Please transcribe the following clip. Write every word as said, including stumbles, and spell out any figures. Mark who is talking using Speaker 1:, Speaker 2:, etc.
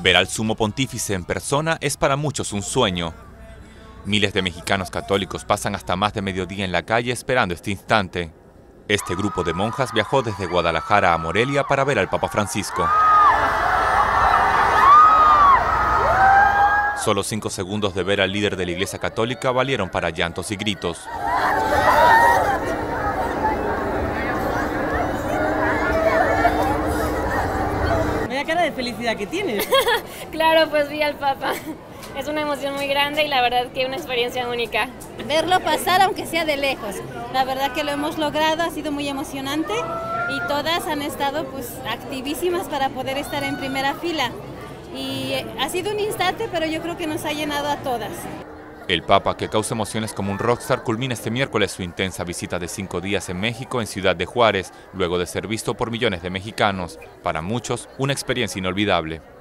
Speaker 1: Ver al sumo pontífice en persona es para muchos un sueño. Miles de mexicanos católicos pasan hasta más de mediodía en la calle esperando este instante. Este grupo de monjas viajó desde Guadalajara a Morelia para ver al Papa Francisco. Solo cinco segundos de ver al líder de la Iglesia Católica valieron para llantos y gritos.
Speaker 2: Vaya cara de felicidad que tienes.
Speaker 3: Claro, pues vi al Papa. Es una emoción muy grande y la verdad que una experiencia única.
Speaker 4: Verlo pasar aunque sea de lejos. La verdad que lo hemos logrado, ha sido muy emocionante y todas han estado pues activísimas para poder estar en primera fila. Y ha sido un instante, pero yo creo que nos ha llenado a todas.
Speaker 1: El Papa, que causa emociones como un rockstar, culmina este miércoles su intensa visita de cinco días en México, en Ciudad de Juárez, luego de ser visto por millones de mexicanos. Para muchos, una experiencia inolvidable.